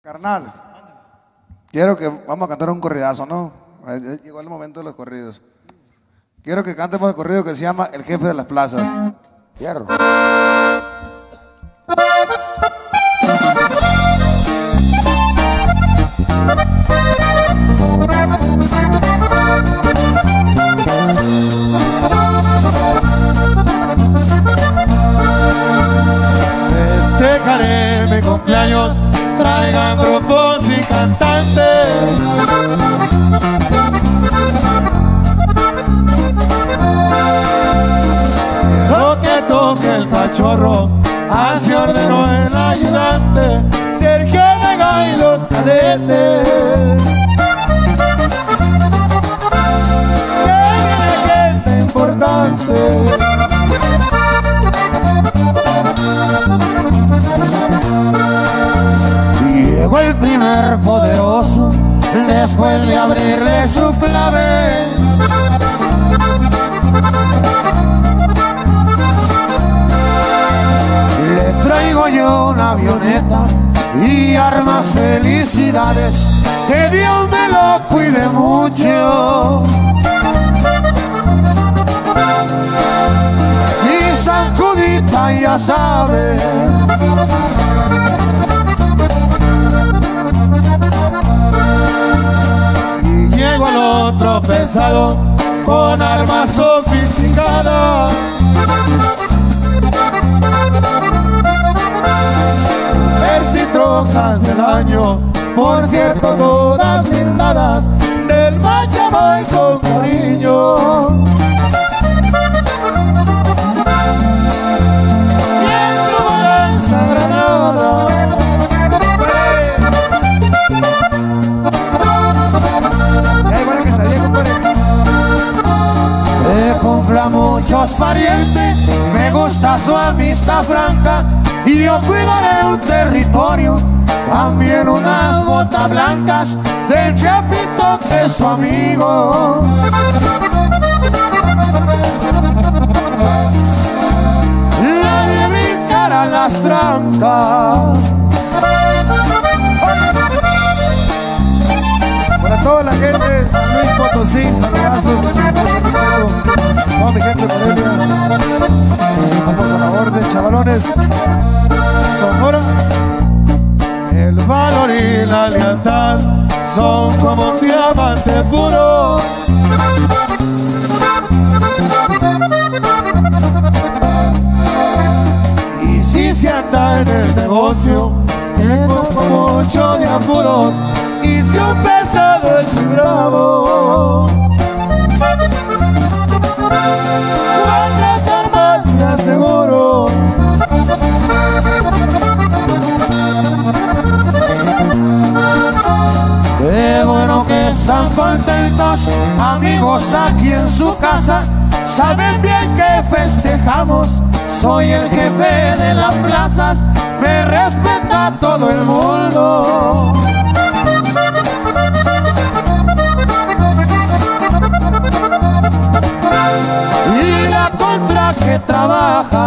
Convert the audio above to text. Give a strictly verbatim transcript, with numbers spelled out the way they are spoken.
Carnal, quiero que vamos a cantar un corridazo, ¿no? Llegó el momento de los corridos. Quiero que cantemos el corrido que se llama El Jefe de las Plazas. Fierro. Festejaré mi cumpleaños, traigan grupos y cantantes. Quiero que toque el cachorro, así ordenó el ayudante Sergio Vega y los cadetes. Que viene gente importante. Llegó el primer poderoso, después de abrirle su clave. Le traigo yo una avioneta y armas, felicidades, que Dios me lo cuide mucho. Y San Judita ya sabe. Llegó el otro pesado con armas sofisticadas. Ver trocas del año, por cierto todas blindadas, del Machamoy con cariño. Siento balanza granada. Me cumpla muchos parientes, me gusta su amistad franca, y yo cuidaré un territorio, también unas botas blancas del Chapito que es su amigo. La de brincar a las trancas. Para toda la gente de San Luis Potosí, saludazos. Toda mi gente de Morelia. Vamos con la orden, chavalones. Sonora. El valor y la lealtad son como un diamante puro. Y si se anda en el negocio, tengo como mucho de apuros. Y si un pesado es muy bravo, cuántas armas me aseguro. Qué bueno que están contentos, amigos, aquí en su casa. Saben bien que festejamos, soy el jefe de las plazas, me respeta todo el mundo. Y la contra que trabaja